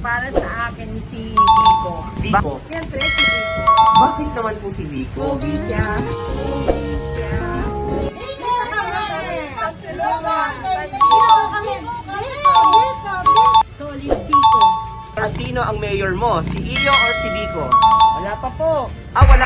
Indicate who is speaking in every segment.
Speaker 1: Para sa akin si Vico.
Speaker 2: Vico?
Speaker 1: Siyempre si Vico.
Speaker 2: Bakit naman po si Vico?
Speaker 1: Pogi siya. Solid Vico.
Speaker 2: Sino ang mayor mo? Si Iyo or si Vico?
Speaker 1: Wala pa po.
Speaker 2: Ah, wala.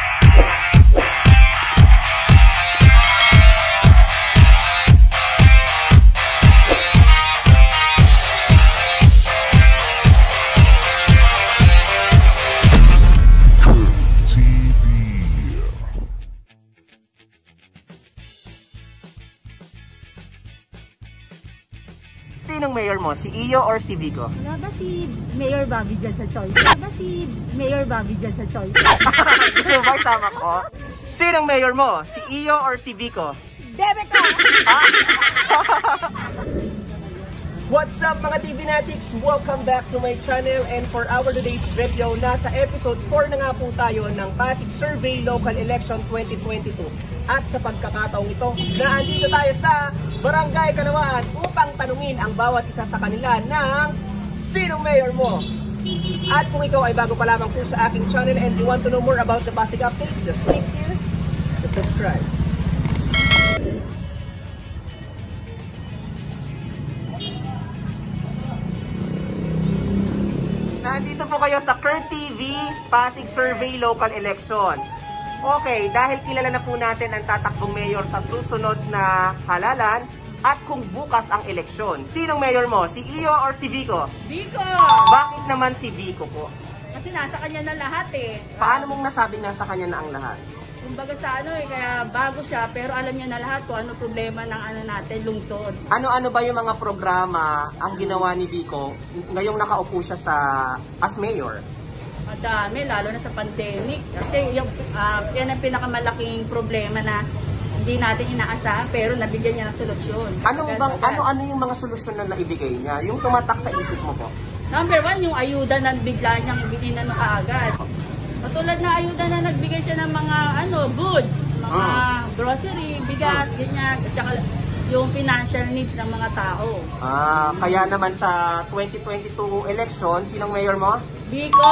Speaker 2: Sinong mayor mo? Si Iyo or si Vico?
Speaker 1: Wala ba si Mayor Bobby dyan sa choice? Wala ba si Mayor Bobby dyan sa choice?
Speaker 2: Gusto mo ba isama ko? Sinong mayor mo? Si Iyo or si Vico?
Speaker 1: Bebe ka!
Speaker 2: What's up mga TV Natics? Welcome back to my channel, and for our today's video, nasa episode 4 na nga po tayo ng Pasig Survey Local Election 2022. At sa pagkakataong ito, naandito tayo sa Barangay Kanawaan upang tanungin ang bawat isa sa kanila ng sinong mayor mo? At kung ikaw ay bago pa lamang po sa aking channel and you want to know more about the Pasig update, just click here to subscribe. Nandito po kayo sa Kurt TV Pasig Survey Local Election. Okay, dahil kilala na po natin ang tatakbong mayor sa susunod na halalan at kung bukas ang eleksyon. Sinong mayor mo? Si Iyo or si Vico?
Speaker 1: Vico!
Speaker 2: Bakit naman si Vico po?
Speaker 1: Kasi nasa kanya na lahat eh.
Speaker 2: Paano mong nasabing nasa kanya na ang lahat?
Speaker 1: Kumbaga sa kaya bago siya pero alam niya na lahat kung ano problema ng natin, lungsod.
Speaker 2: Ano-ano ba yung mga programa ang ginawa ni Vico ngayong nakaupo siya as mayor?
Speaker 1: Madami, lalo na sa pandemic. Kasi yan ang pinakamalaking problema na hindi natin inaasahan pero nabigyan niya ng solusyon.
Speaker 2: Ano yung mga solusyon na naibigay niya? Yung tumatak sa isip mo po?
Speaker 1: Number 1, yung ayuda na bigla niyang binigyan kaagad. Katulad na ayuda na nagbigay siya ng mga goods, mga grocery, bigas, ganyan, at saka yung financial needs ng mga tao.
Speaker 2: Kaya naman sa 2022 election, sinong mayor mo?
Speaker 1: Vico!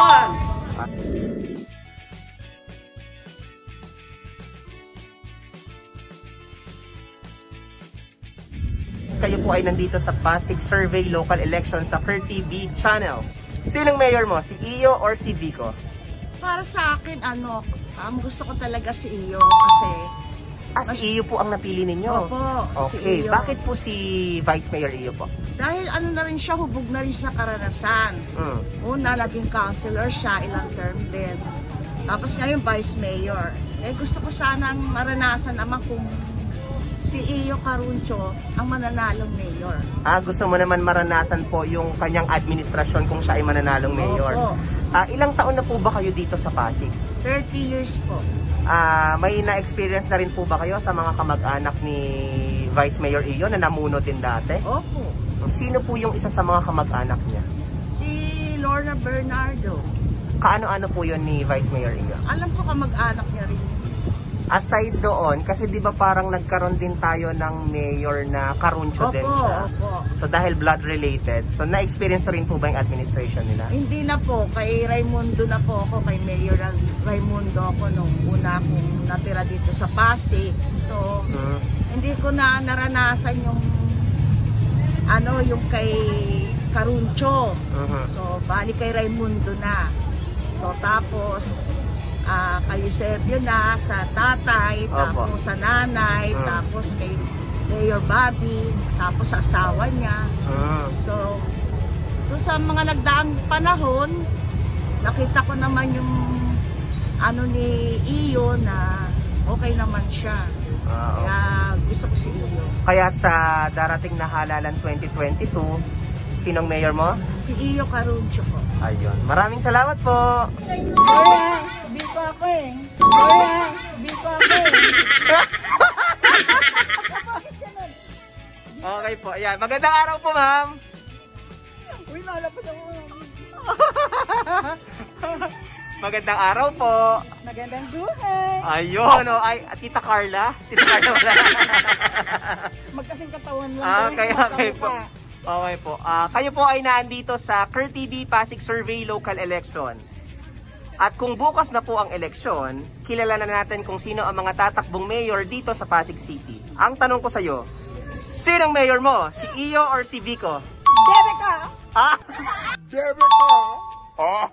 Speaker 2: Kayo po ay nandito sa Pasig Survey Local Election sa Kurt TV channel. Sinong mayor mo? Si Iyo or si Vico?
Speaker 3: Para sa akin, gusto ko talaga si Iyo kasi...
Speaker 2: Si Iyo po ang napili ninyo?
Speaker 3: Opo,
Speaker 2: okay.
Speaker 3: si Iyo.
Speaker 2: Bakit po si Vice Mayor Iyo po?
Speaker 3: Dahil na rin siya, hubog na rin sa karanasan. Una, naging councilor siya, ilang term din. Tapos ngayon, Vice Mayor. Gusto ko sanang maranasan naman kung si Iyo Caruncho ang mananalong mayor.
Speaker 2: Gusto mo naman maranasan po yung kanyang administrasyon kung siya ay mananalong mayor.
Speaker 3: Opo.
Speaker 2: Ilang taon na po ba kayo dito sa Pasig?
Speaker 3: 30 years po.
Speaker 2: May na-experience na rin po ba kayo sa mga kamag-anak ni Vice Mayor Iyo na namuno din dati?
Speaker 3: Opo.
Speaker 2: Sino po yung isa sa mga kamag-anak niya?
Speaker 3: Si Lorna Bernardo.
Speaker 2: Kaano-ano po yun ni Vice Mayor Iyo?
Speaker 3: Alam ko kamag-anak niya rin.
Speaker 2: Aside doon, kasi di ba parang nagkaroon din tayo ng mayor na Caruncho din siya?
Speaker 3: Opo.
Speaker 2: So dahil blood related, so na-experience rin po ba yung administration nila?
Speaker 3: Hindi na po, kay Raimundo na po ako, kay Mayor Raimundo ako nung una akong natira dito sa Pasig. So, hindi ko na naranasan yung yung kay Caruncho. So, bali kay Raimundo na. So, tapos, kay Eusebio na, sa tatay, tapos sa nanay, tapos kay Mayor Bobby, tapos sa asawa niya. So sa mga nagdaang panahon, nakita ko naman yung ni Iyo na okay naman siya. Kaya gusto ko si Iyo.
Speaker 2: Kaya sa darating na halalan 2022, sinong mayor mo?
Speaker 3: Si Iyo Caruncho po.
Speaker 2: Ayun. Maraming salamat po.
Speaker 1: Vico ako eh. Vico ako eh.
Speaker 2: Okay po. Ayan. Magandang araw po, ma'am.
Speaker 1: Uy, nalapit ako.
Speaker 2: Magandang araw po.
Speaker 1: Magandang buhay.
Speaker 2: Ayun. Ay, Tita Carla. Tita Carla wala.
Speaker 1: Magkasing katawan lang.
Speaker 2: Okay po. Okay po. Kayo po ay naandito sa Ker TV Pasig Survey Local Election. At kung bukas na po ang eleksyon, kilala na natin kung sino ang mga tatakbong mayor dito sa Pasig City. Ang tanong ko sa iyo, sinong mayor mo? Si Iyo or si Vico?
Speaker 3: Debe ka!
Speaker 2: Ah? Debe ka? Oh.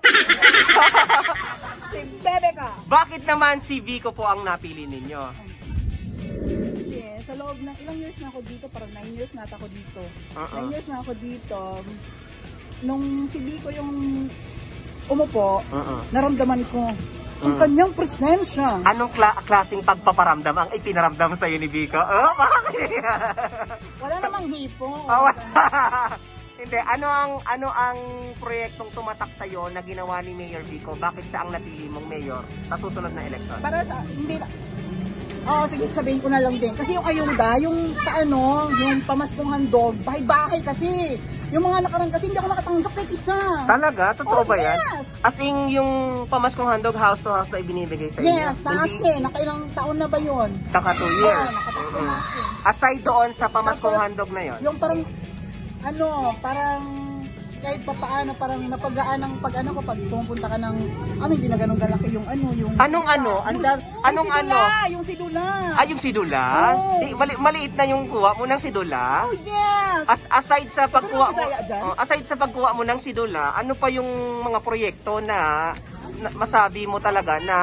Speaker 3: Si Bebe ka!
Speaker 2: Bakit naman si Vico po ang napili ninyo?
Speaker 4: Kasi sa loob ng ilang years na ako dito, parang 9 years na ako dito. 9 years na ako dito. Nung si Biko yung umupo, naramdaman ko ang kanyang presensya.
Speaker 2: Anong klaseng pagpaparamdam ang ipinaramdam sa iyo ni Vico? Oh, bakit?
Speaker 4: Wala namang hipo.
Speaker 2: Hindi, ano ang proyektong tumatak sa iyo na ginawa ni Mayor Vico? Bakit siya ang napili mong mayor sa susunod na eleksyon?
Speaker 4: Para sa, hindi na. Sige, sabihin ko na lang din. Kasi yung ayuda, yung paano, yung pamaskong handog, bahay-bahay kasi. Yung mga nakarang kasi hindi ako nakatanggap kahit isa.
Speaker 2: Talaga? Totoo ba yan?
Speaker 4: Yes.
Speaker 2: As in, yung pamaskong handog house to house na ibinibigay sa inyo?
Speaker 4: Yes, sa akin. Nakailang taon na ba yun?
Speaker 2: Taka 2 years.
Speaker 4: Nakatakbo na akin.
Speaker 2: Aside doon sa pamaskong
Speaker 4: Tapos,
Speaker 2: handog na yon.
Speaker 4: Yung parang, parang kahit pa paano, parang napagaan ng pag pag pumunta ka ng, hindi na ganun galaki yung yung...
Speaker 2: Anong?
Speaker 4: Yung sidula.
Speaker 2: Yung sidula?
Speaker 4: Oh.
Speaker 2: Maliit na yung kuha mo ng sidula?
Speaker 4: Oh, yes!
Speaker 2: Aside sa pagkuha mo,
Speaker 4: Bisaya dyan?
Speaker 2: aside sa pagkuha mo ng sidula, ano pa yung mga proyekto na masabi mo talaga na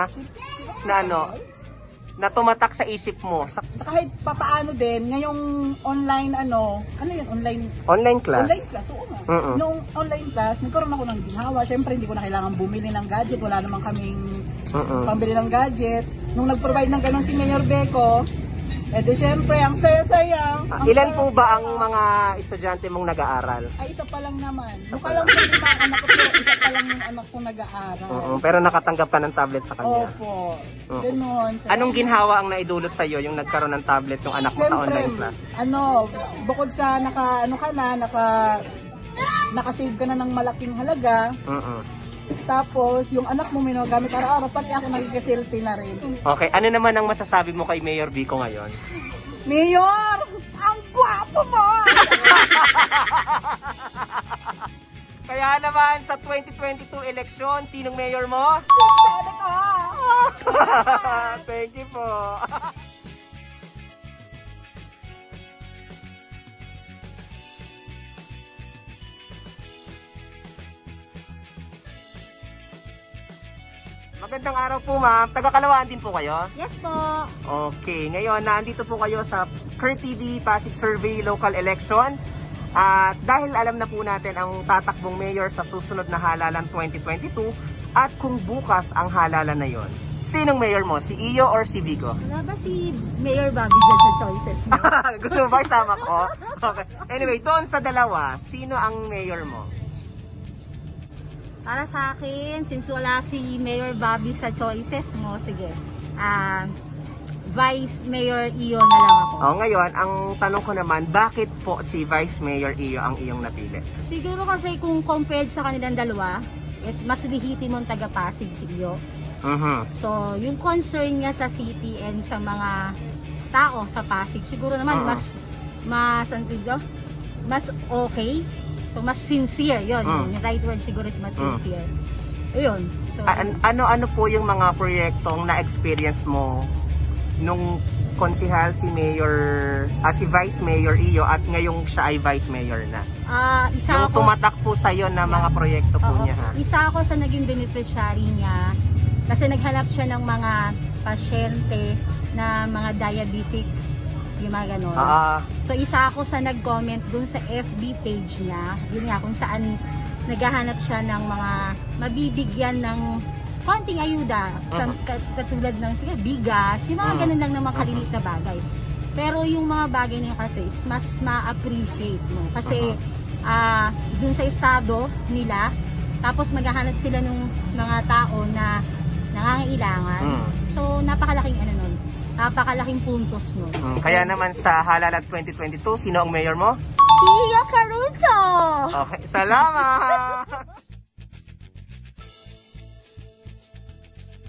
Speaker 2: na tumatak sa isip mo?
Speaker 4: Kahit pa paano din, ngayong online
Speaker 2: Online class?
Speaker 4: Online class, oo nga. Nung online class, nagkaroon ako ng ginhawa. Siyempre, hindi ko na kailangan bumili ng gadget. Wala namang kaming pambili ng gadget. Nung nag-provide ng ganun si Mayor Beko, di siyempre, ang saya-saya.
Speaker 2: Ilan po ba ang mga estudyante mong nag-aaral?
Speaker 4: Ay, isa pa lang naman. Mukha lang yung iba ang anak ko, pero isa pa lang yung anak ko nag-aaral.
Speaker 2: Pero nakatanggap ka ng tablet sa kanya?
Speaker 4: Opo. Ganun.
Speaker 2: Anong ginhawa ang naidulot sa iyo yung nagkaroon ng tablet ng anak mo sa online class?
Speaker 4: Bukod sa nakasave ka na ng malaking halaga, tapos yung anak mo minagamit araw-araw, pati ako nagkiselfie na rin.
Speaker 2: Okay, ano naman ang masasabi mo kay Mayor Vico ngayon?
Speaker 4: Mayor, ang gwapo mo!
Speaker 2: Kaya naman sa 2022 election, sinong mayor mo?
Speaker 4: Si Bebe ko!
Speaker 2: Thank you po. Magandang araw po, ma'am. Taga-Kalawaan din po kayo?
Speaker 1: Yes po.
Speaker 2: Okay, ngayon nandito po kayo sa Ker TV Pasig Survey Local Election. At dahil alam na po natin ang tatakbong mayor sa susunod na halalan 2022 at kung bukas ang halalan na yon, sinong mayor mo? Si Iyo or si Vico?
Speaker 1: Wala ba si Mayor Bobby dyan sa choices mo?
Speaker 2: Gusto mo ba isama ko? Okay. Anyway, doon sa dalawa, sino ang mayor mo?
Speaker 1: Para sa akin, since wala si Mayor Bobby sa choices mo, sige. Vice Mayor Iyo na lang ako.
Speaker 2: Ngayon, ang tanong ko naman, bakit po si Vice Mayor Iyo ang iyong napili?
Speaker 1: Siguro kasi kung compared sa kanilang dalawa, is mas lehitimong taga-Pasig si Iyo. So, yung concern niya sa city and sa mga tao sa Pasig, siguro naman mas okay. So, mas sincere, yun. Yung right word siguro is mas sincere. Ayun. So,
Speaker 2: ano po yung mga proyektong na-experience mo nung konsihal si Vice Mayor Iyo at ngayong siya ay Vice Mayor na? Yung tumatak po sa'yo na mga proyekto po niya, ha?
Speaker 1: Isa ako sa naging beneficiary niya kasi naghanap siya ng mga pasyente na mga diabetic, yung mga ganon. So isa ako sa nag-comment dun sa FB page niya, yun nga kung saan naghahanap siya ng mga mabibigyan ng konting ayuda, katulad ng bigas, yung mga ganun lang na mga kaliliit na bagay. Pero yung mga bagay na yun kasi mas ma-appreciate mo. Kasi dun sa estado nila, tapos maghahanap sila ng mga tao na nangangailangan. So napakalaking napakalaking puntos nun.
Speaker 2: Kaya naman sa halalan 2022, sino ang mayor mo?
Speaker 1: Si Iyo Caruto!
Speaker 2: Okay, salamat!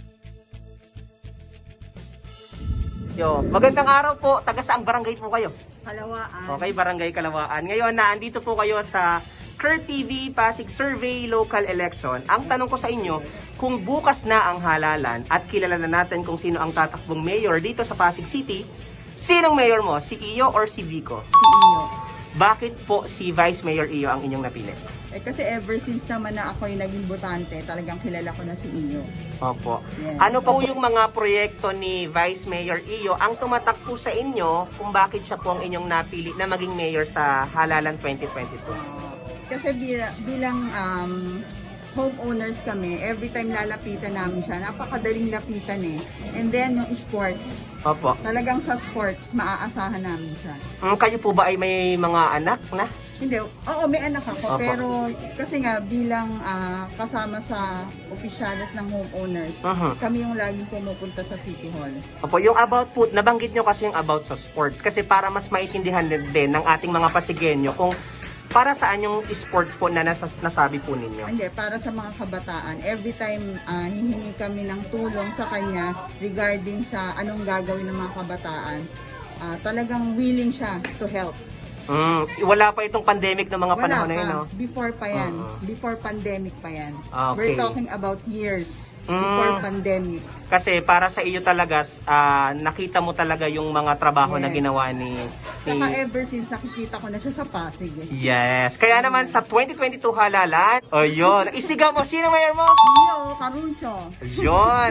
Speaker 2: Magandang araw po. Taga saang barangay po kayo?
Speaker 3: Kalawaan.
Speaker 2: Okay, Barangay Kalawaan. Ngayon, naandito po kayo sa Kurt TV Pasig Survey Local Election. Ang tanong ko sa inyo, kung bukas na ang halalan at kilala na natin kung sino ang tatakbong mayor dito sa Pasig City, sinong mayor mo? Si Iyo or si Vico?
Speaker 4: Si Iyo.
Speaker 2: Bakit po si Vice Mayor Iyo ang inyong napili?
Speaker 4: Kasi ever since naman na ako yung naging botante, talagang kilala ko na si Iyo.
Speaker 2: Opo.
Speaker 4: Yes.
Speaker 2: Ano po yung mga proyekto ni Vice Mayor Iyo ang tumatak po sa inyo kung bakit siya po ang inyong napili na maging mayor sa halalan 2022?
Speaker 4: Kasi bilang homeowners kami, every time lalapitan namin siya, napakadaling lapitan eh. And then yung sports,
Speaker 2: Opo.
Speaker 4: talagang sa sports, maaasahan namin siya.
Speaker 2: Kayo po ba ay may mga anak na?
Speaker 4: Hindi, oo, may anak ako,
Speaker 2: Opo.
Speaker 4: pero kasi nga bilang kasama sa opisyalis ng homeowners, kami yung laging pumupunta sa City Hall.
Speaker 2: Opo, yung about po, nabanggit nyo kasi yung about sa sports kasi para mas maintindihan din ng ating mga Pasigenyo kung para saan yung sport po na nasabi po ninyo?
Speaker 4: Hindi, para sa mga kabataan. Every time hihingi kami ng tulong sa kanya regarding sa anong gagawin ng mga kabataan, talagang willing siya to help.
Speaker 2: Wala pa itong pandemic ng mga
Speaker 4: Wala
Speaker 2: panahon na
Speaker 4: pa.
Speaker 2: yun, no?
Speaker 4: Before pa yan. Before pandemic pa yan.
Speaker 2: Okay.
Speaker 4: We're talking about years before pandemic.
Speaker 2: Kasi para sa iyo talaga, nakita mo talaga yung mga trabaho na ginawa ni...
Speaker 4: Saka ever since nakikita ko na siya sa Pasig.
Speaker 2: Yes. Kaya naman sa 2022 halalan, yun. Isigaw mo, sino mayor mo?
Speaker 4: Iyo, Caruncho.
Speaker 2: Yun.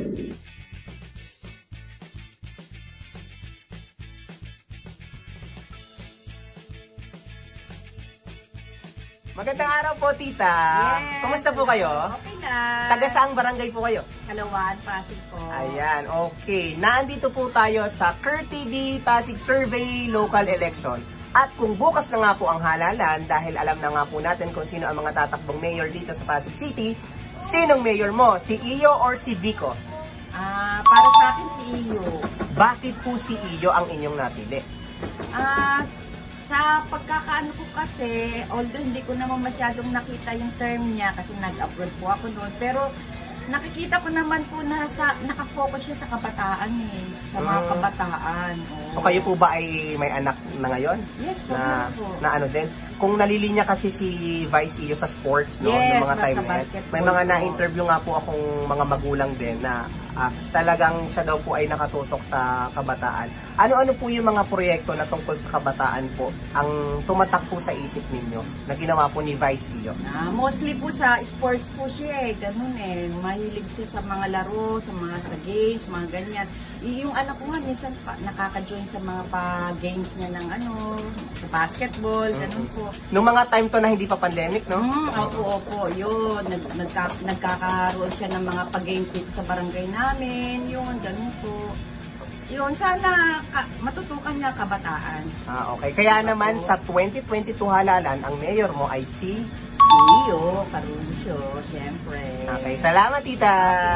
Speaker 2: Magandang araw po, tita.
Speaker 3: Yes.
Speaker 2: Kumusta po kayo?
Speaker 3: Okay na.
Speaker 2: Taga saang barangay po kayo?
Speaker 3: Kalawaan, Pasig po.
Speaker 2: Ayan, okay. Nandito po tayo sa Kurt TV Pasig Survey Local Election. At kung bukas na nga po ang halalan, dahil alam na nga po natin kung sino ang mga tatakbong mayor dito sa Pasig City, sinong mayor mo? Si Iyo or si Vico?
Speaker 3: Para sa akin si Iyo.
Speaker 2: Bakit po si Iyo ang inyong napili?
Speaker 3: Sa pagkakaano ko kasi, although hindi ko naman masyadong nakita yung term niya kasi nag-abroad po ako noon, pero nakikita ko naman po na nakafocus siya sa kabataan eh, sa mga kabataan.
Speaker 2: O kayo po ba ay may anak na ngayon?
Speaker 3: Yes po, po.
Speaker 2: Na ano din? Kung nalilinya kasi si Vice Iyo sa sports, no?
Speaker 3: Yes,
Speaker 2: Ng mga time
Speaker 3: sa
Speaker 2: na yan.
Speaker 3: basketball
Speaker 2: May mga
Speaker 3: po.
Speaker 2: na-interview nga po akong mga magulang din na talagang siya daw po ay nakatutok sa kabataan. Ano-ano po yung mga proyekto na tungkol sa kabataan po ang tumatak po sa isip ninyo na ginawa po ni Vice Iyo?
Speaker 3: Mostly po sa sports po siya eh, ganun eh. Mahilig siya sa mga laro, sa games, mga ganyan. Yung anak ko nga, minsan nakaka-join sa mga pa-games niya ng sa basketball, ganun po.
Speaker 2: Nung mga time to na hindi pa pandemic, no?
Speaker 3: Opo, yun. Nagkakaroon siya ng mga pa-games dito sa barangay namin, yun, ganun po. Yun, sana matutukan niya kabataan.
Speaker 2: Okay. Kaya naman sa 2022 halalan, ang mayor mo ay si...
Speaker 3: Iyo, Caruncho, syempre.
Speaker 2: Okay, salamat tita!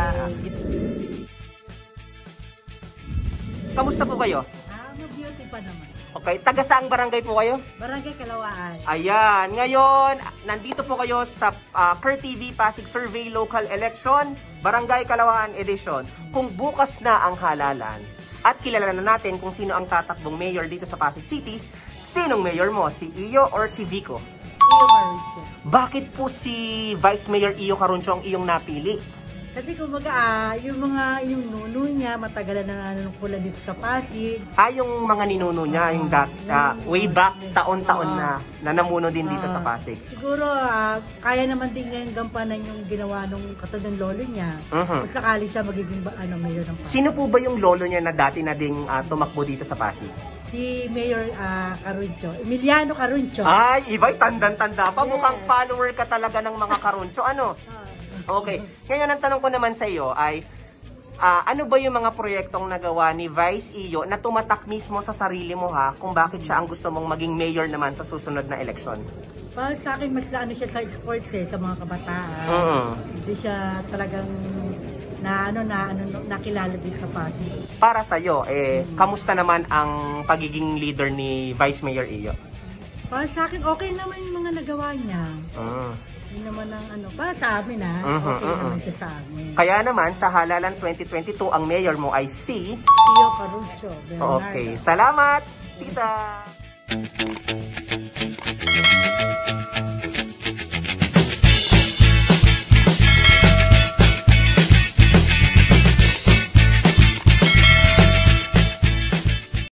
Speaker 2: Kamusta po kayo?
Speaker 3: Mabuti pa naman.
Speaker 2: Okay, taga saang barangay po kayo?
Speaker 3: Barangay Kalawaan.
Speaker 2: Ayan, ngayon, nandito po kayo sa Kurt TV Pasig Survey Local Election, Barangay Kalawaan Edition. Kung bukas na ang halalan at kilala na natin kung sino ang tatakbong mayor dito sa Pasig City, sinong mayor mo? Si Iyo or si Vico?
Speaker 3: Iyo, Caruncho.
Speaker 2: Bakit po si Vice Mayor Iyo Caruncho ang iyong napili?
Speaker 5: Kasi kumbaga, yung nuno niya, matagalan na nanungkulan dito sa Pasig.
Speaker 2: Yung mga ninuno niya, yung way back, taon-taon na namuno din dito sa Pasig.
Speaker 5: Siguro, kaya naman din ngayon gampanan yung ginawa nung katod ng lolo niya. Kung sakali siya magiging mayor ng Pasig.
Speaker 2: Sino po ba yung lolo niya na dati na ding tumakbo dito sa Pasig?
Speaker 5: Si Mayor Caruncho, Emiliano Caruncho.
Speaker 2: Ay, iba'y tandang-tanda pa. Mukhang follower ka talaga ng mga Caruncho. Ano? Okay. Ngayon, ang tanong ko naman sa iyo ay, ano ba yung mga proyektong nagawa ni Vice Iyo na tumatak mismo sa sarili mo kung bakit siya ang gusto mong maging mayor naman sa susunod na eleksyon?
Speaker 5: Para sa akin, mas siya sa sports sa mga kabataan. Hindi siya talagang nakilala din sa Pasig.
Speaker 2: Para sa iyo, kamusta naman ang pagiging leader ni Vice Mayor Iyo?
Speaker 5: Para sa akin, okay naman yung mga nagawa niya. Hindi naman para sa amin okay naman siya sa amin.
Speaker 2: Kaya naman, sa halalan 2022, ang mayor mo ay si...
Speaker 5: Iyo Caruncho.
Speaker 2: Okay, salamat! Tita!